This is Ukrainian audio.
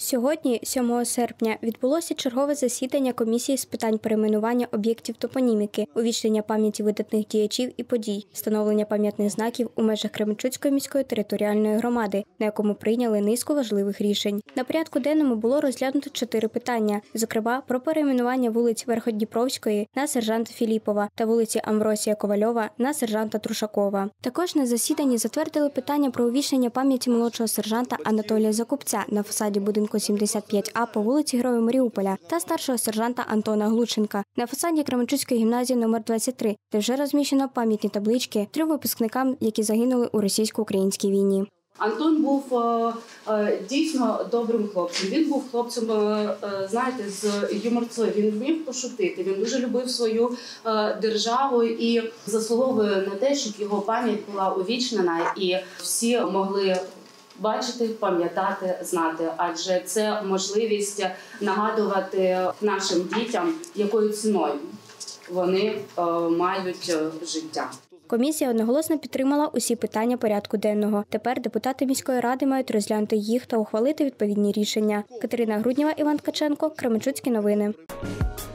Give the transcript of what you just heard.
Сьогодні, 7 серпня, відбулося чергове засідання комісії з питань перейменування об'єктів топоніміки, увічнення пам'яті видатних діячів і подій, встановлення пам'ятних знаків у межах Кременчуцької міської територіальної громади, на якому прийняли низку важливих рішень. На порядку денному було розглянуто 4 питання, зокрема про перейменування вулиць Верходніпровської на сержанта Філіпова та вулиці Амвросія Ковальова на сержанта Трушакова. Також на засіданні затвердили питання про увічнення пам'яті молодшого сержанта Анатолія Закупця на фасаді будинку 75А по вулиці Героїв Маріуполя та старшого сержанта Антона Глученка на фасаді Кременчуцької гімназії номер 23, де вже розміщено пам'ятні таблички 3 випускникам, які загинули у російсько-українській війні. Антон був дійсно добрим хлопцем. Він був хлопцем, знаєте, з юморцою. Він вмів пошутити, він дуже любив свою державу і заслуговує на те, щоб його пам'ять була увічнена і всі могли бачити, пам'ятати, знати. Адже це можливість нагадувати нашим дітям, якою ціною вони мають життя. Комісія одноголосно підтримала усі питання порядку денного. Тепер депутати міської ради мають розглянути їх та ухвалити відповідні рішення. Катерина Груднєва, Іван Ткаченко, Кременчуцькі новини.